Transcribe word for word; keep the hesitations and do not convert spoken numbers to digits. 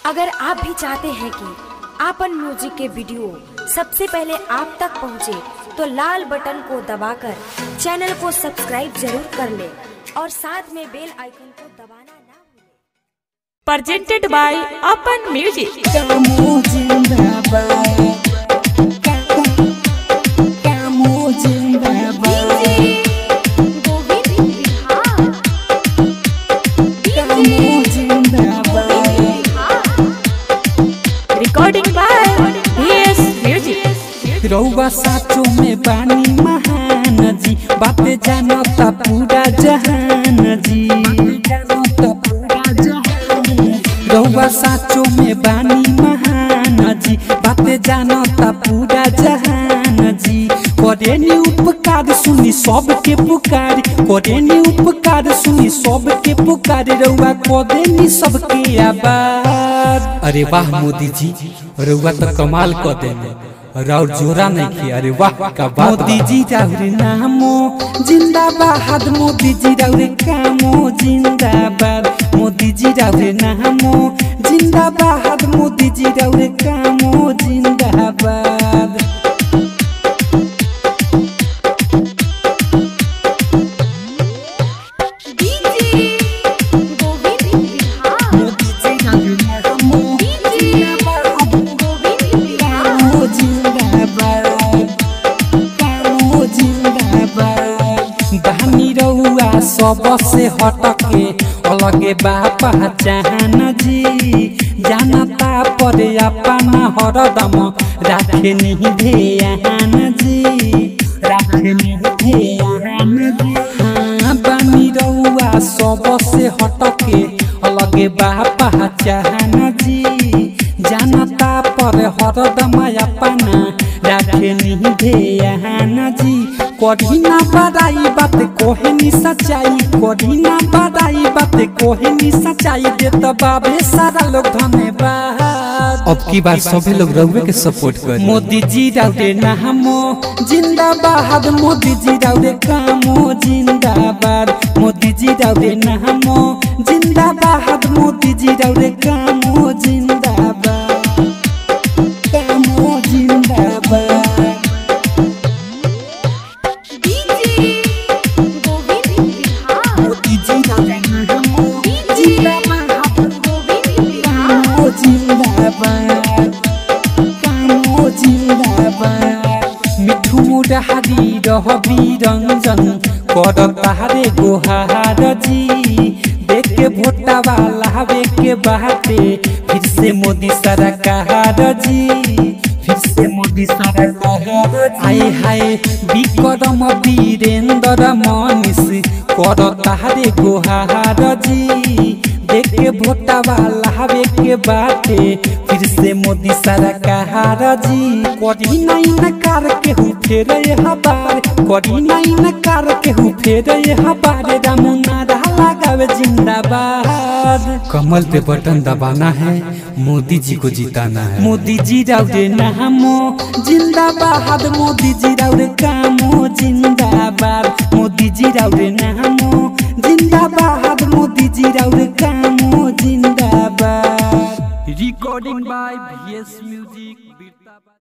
अगर आप भी चाहते हैं कि आपन म्यूजिक के वीडियो सबसे पहले आप तक पहुंचे, तो लाल बटन को दबाकर चैनल को सब्सक्राइब जरूर कर ले और साथ में बेल आइकन को दबाना ना भूलें। Presented by Apan music. Recording by BS music. रउआ साचो में बानी महान जी, बातें जानता पूरा जहान जी। रउआ साचो में बानी महान जी, बातें जानता पूरा जहान जी। करेनी उपकार सुनी सबके पुकार, करेनी उपकार सुनी सबके पुकार। रउआ करेनी सबके आबाद। अरे वाह मोदी जी, रउआ तो कमाल कर देने, राउर जोरा नहीं किया। अरे वाह का बात। मोदी जी राउर नामो जिंदाबाद, मोदी जी राउर कामो जिंदाबाद। मोदी जी राउर नामो जिंदाबाद, मोदी जी राउर कामो जिंदाबाद। सबसे हटके अलगे बा पहचान जी, जानता पर अपना हरदम राखे नहीं ध्यान जी, राखे नहीं ध्यान जी। हाँ बानी रउआ सबसे हटके अलगे बा पहचान जी, जानता पर हरदम अपना राखे नहीं ध्यान जी। कढ़ी ना बड़ाई बात कोहे नी सच्चाई, कढ़ी ना बड़ाई बात कोहे नी सच्चाई। देत बाबे सारा लोग धन्यवाद। अब की बार सभी लोग रउए के सपोर्ट कर। मोदी जी राउरे नामो जिंदाबाद, मोदी जी राउरे कामो जिंदाबाद। मोदी जी राउरे नामो जिंदाबाद, मोदी जी राउरे कामो जिंदाबाद, कामो जिंदाबाद। मिठू मुरारी रहबी रंजन कर तारे गोहार जी। देख के भोटा वाला हवे के बाते, फिर से मोदी सरकार जी, फिर से मोदी सरकार। आए हाय विक्रम वीरेंद्र मनीष कर तारे गोहार जी। देख के भोटा वाला हवे के बाते, फिर से मोदी सरकार जी। करी नहीं नकार के हूँ फेर हबार, करी नहीं नकार के हूँ फेर हबार। रामू नारा लगावे जिंदाबाद। कमल पे बटन दबाना है, मोदी जी को जिताना है। मोदी जी राउरे नामो जिंदाबाद, मोदी जी राउरे कामो जिंदाबाद। मोदी जी राउरे नामो जिंदाबाद, मोदी जी राउरे कामो जिंदाबाद। Recording by BS music.